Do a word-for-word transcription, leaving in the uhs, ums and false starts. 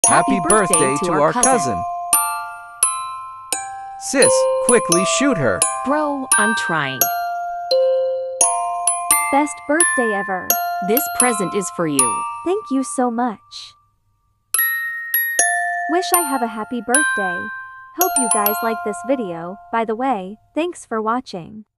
Happy birthday to our cousin. Sis, quickly shoot her. Bro, I'm trying. Best birthday ever. This present is for you. Thank you so much. Wish I have a happy birthday. Hope you guys like this video. By the way, thanks for watching.